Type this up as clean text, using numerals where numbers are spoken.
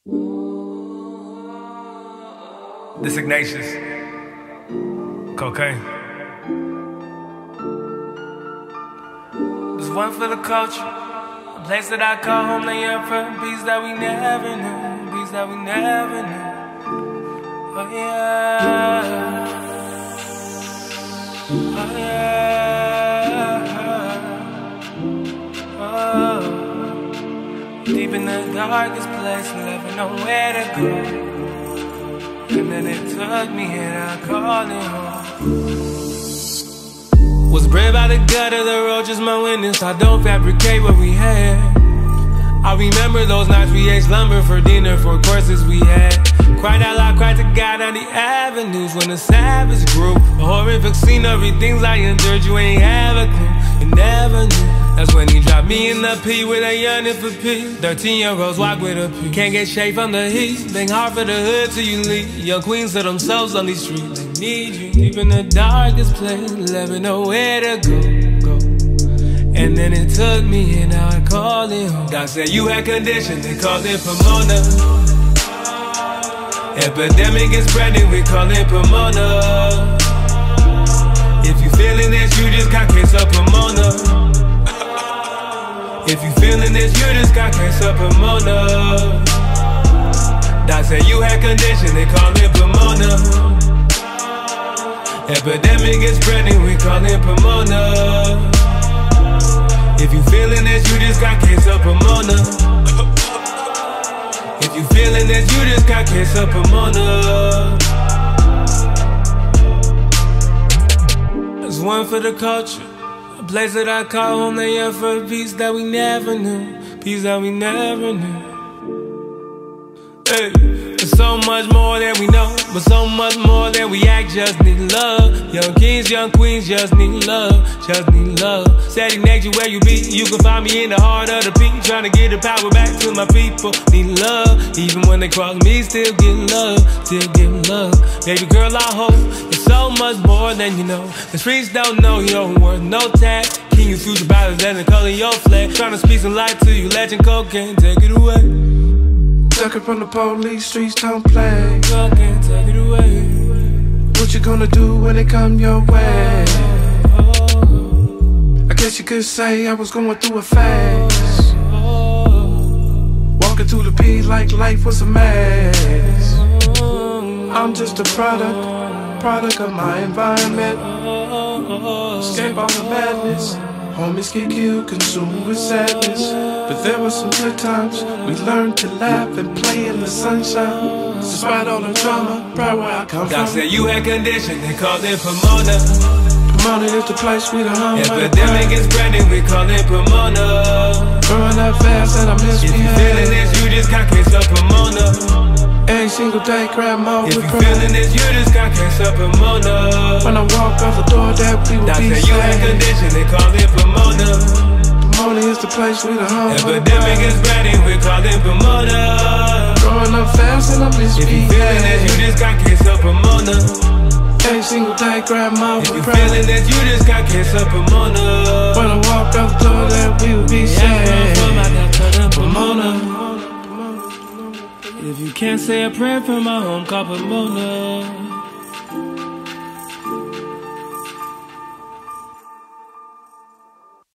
This Ignatius, cocaine. This one for the culture, a place that I call home, the year for peace that we never knew, peace that we never knew. Oh yeah, oh yeah, oh. Deep in the darkest place, never know where to go. And then it took me and I called it home. Was bred by the gut of the road, just my witness. I don't fabricate what we had. I remember those nights we ate slumber for dinner, for courses we had. Cried out loud, cried to God on the avenues when the savage grew. A horrific scenery, things I endured, you ain't have a clue. You never knew. That's when he dropped me in the P with a yearning for peace. 13-year-olds walk with a P. Can't get shade from the heat. Bang hard for the hood till you leave. Young queens to themselves on these streets. They need you. Deep in the darkest place, never know where to go. And then it took me and now I called it home. God said you had condition, they called it Pomona. Epidemic is spreading, we call it Pomona. If you feeling this, you just got case of Pomona. If you feeling this, you just got case of Pomona. Doc said you had condition, they call it Pomona. Epidemic is spreading, we call it Pomona. If you feeling this, you just got case of Pomona. If you feeling this, you just got case of Pomona. There's one for the culture, a place that I call home, they yearn for peace that we never knew, peace that we never knew. Hey, there's so much more that we know, but so much more that we act, just need love. Young kings, young queens, just need love, just need love. Steady next you where you be, you can find me in the heart of the peak, trying to get the power back to my people. Need love, even when they cross me, still get love, still get love. Baby girl, I hope it's so much more than you know. The streets don't know your worth, no tag. King of future battles and the color of your flag. Trying to speak some life to you, legend cocaine, take it away. Tuck it from the police, streets don't play. Cocaine, take it away. What you gonna do when they come your way? I guess you could say I was going through a phase. Walking through the P like life was a maze. I'm just a product of my environment. Escape all the madness. Homies get killed, consumed with sadness. But there were some good times. We learned to laugh and play in the sunshine. Despite all the drama, proud where I come God from. said you had condition, they called it Pomona. Pomona is the place we the home. Epidemic is spreading, we call it Pomona. Growing up fast and I miss If me. you feeling this, you just got case of Pomona. Every single day, grab more If with you pride. feeling this, you just got case of Pomona. When I walk out the door, that we will God be said you had safe. condition, they call it Pomona. Pomona is the place we the home. Epidemic is spreading, we call it Pomona. Growing up fast and I miss If you me. feeling this, you just got case of Pomona. Every single day, grab more If you with pride. feeling this, you just got case of Pomona. When I walk out the door, that we will be safe. Pomona. If you can't say a prayer from my home, call Pomona.